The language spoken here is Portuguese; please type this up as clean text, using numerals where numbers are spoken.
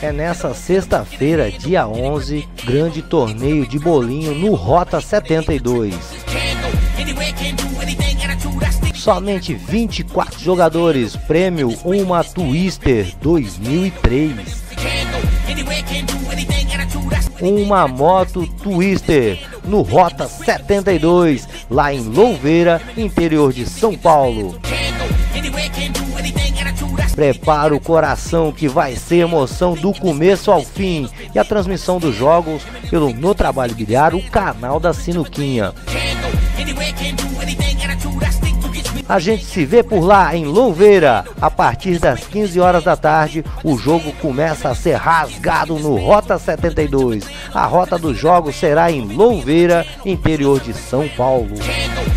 É nessa sexta-feira, dia 11, grande torneio de bolinho no Rota 72. Somente 24 jogadores, prêmio uma Twister 2003. Uma moto Twister no Rota 72, lá em Louveira, interior de São Paulo. Prepara o coração que vai ser emoção do começo ao fim, e a transmissão dos jogos pelo No Trabalho Bilhar, o canal da Sinuquinha. A gente se vê por lá em Louveira. A partir das 15 horas da tarde, o jogo começa a ser rasgado no Rota 72. A rota dos jogos será em Louveira, interior de São Paulo.